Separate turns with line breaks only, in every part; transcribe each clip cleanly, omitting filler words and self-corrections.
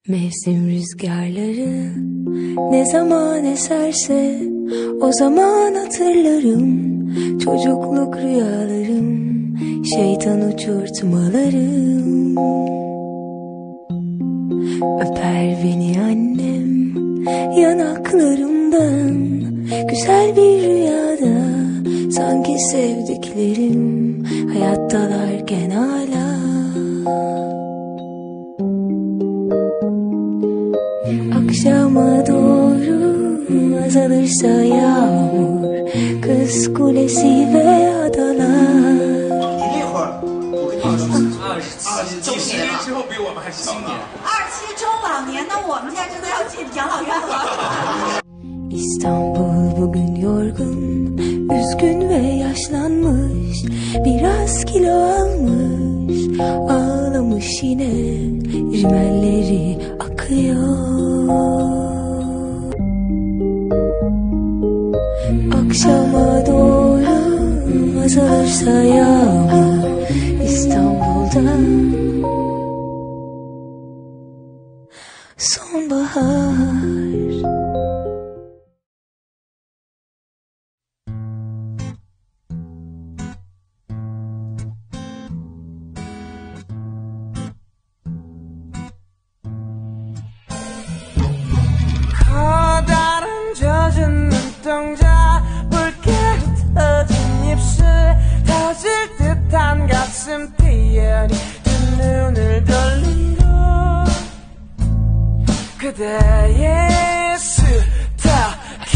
Mevsim rüzgarları ne zaman eserse o zaman hatırlarım çocukluk rüyalarım, şeytan uçurtmalarım. Öper beni annem yanaklarımdan, güzel bir rüyada, sanki sevdiklerim hayattalarken hala. Akşama doğru azalırsa yağmur, Kız Kulesi ve adalar.
一会儿，我跟你说，27年之后比我们还小呢。
27中老年，那我们现在真的要进养老院了。
İstanbul bugün yorgun, üzgün ve yaşlanmış, biraz kilo almış, ağlamış yine, rimelleri akıyor. Akşama doğru azalırsa yağmur İstanbul'da, sonbahar.
커다란 젖은 눈동자, 붉게 흩어진 입술, 터질 듯한 가슴 피어니 두 눈을 돌리고 그대의 스타킹.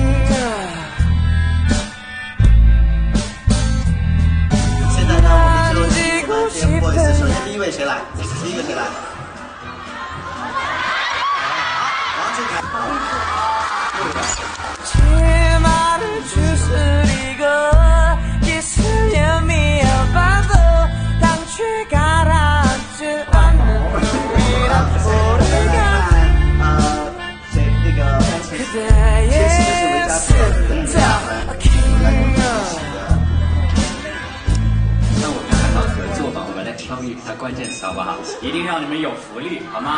现在呢，我们就点播一次，首先第一位谁来？第一个谁来？王俊凯。
치마를 추스리고 기스렴이 어봐도 당최 가라앉지 않는 눈이란 그대의 스타킹.
那我们看到合作吧，我们来挑一它关键词好不好？一定让你们有福利，好吗？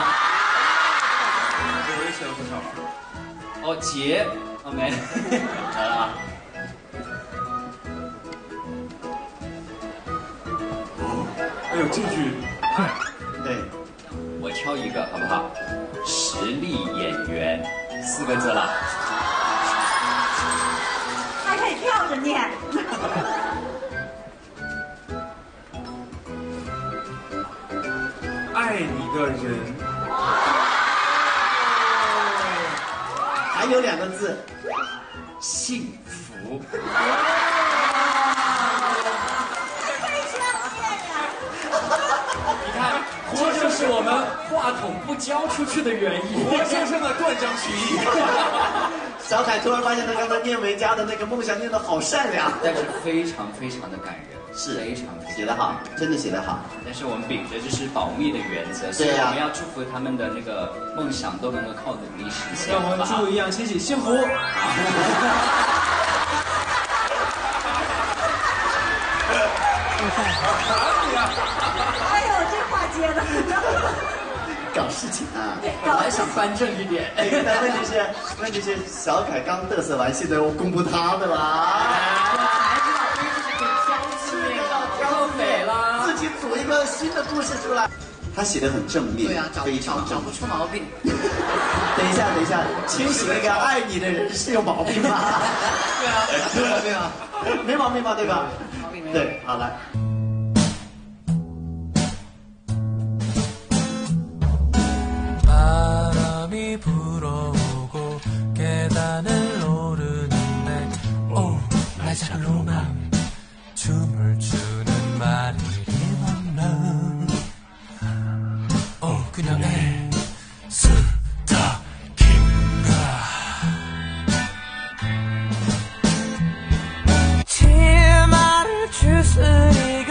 我写了不少了。哦，杰，哦没，好了啊。
哎呦，这句，对，
我挑一个好不好？实力演员，4个字了。
还可以跳着念。
爱你的人，还有2个字，
幸福。你看，这就是我们话筒不交出去的原因。
活生生的断章取义。小凯突然发现他刚才念维嘉的那个梦想念得好善良，
但是非常非常的感人，
是
非常
写得好，真的写得好。
但是我们秉着就是保密的原则，所以我们要祝福他们的那个梦想都能够靠努力实现。
让我们祝易烊千玺幸福。
哎呦，这话接的。
搞事情啊！
我还想端正一点。
但问题是，小凯刚嘚瑟完，现在我公布他的啦。
才知道这是很娇气，挑美了，
自己组一个新的故事出来。他写的很正面，
对啊，
非常
找不出毛病。
等一下，清醒那个爱你的人是有毛病吗？
对啊，没毛病啊，
没毛病吧？对吧？
毛病没有。
对，好来。
바람이 불어오고 계단을 오르는데 오 나의 로망 춤을 추는 마릴린 먼로 오 그녀의 스타킹가 치마를 추스리고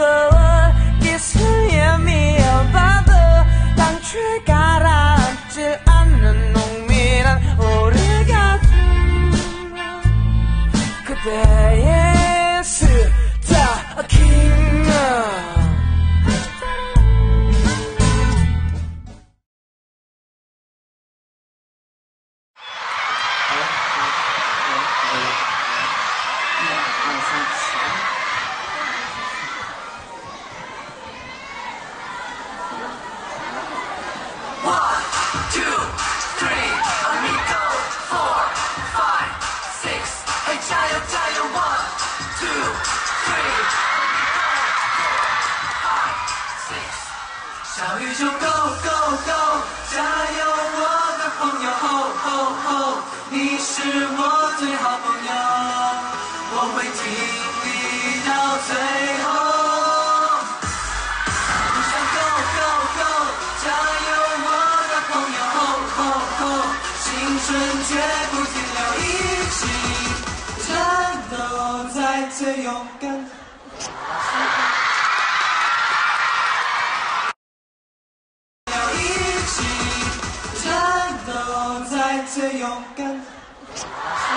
기스염이 어봐도 당최 가라앉지 않는 농밀한 오래가슴 그대의 스타킹. 小宇宙 Go Go Go， 加油我的朋友 Ho Ho Ho， 你是我最好朋友，我会挺你到最后。梦想 Go Go Go， 加油我的朋友 Ho Ho Ho， 青春绝不停留，一起战斗在最勇敢。最勇敢。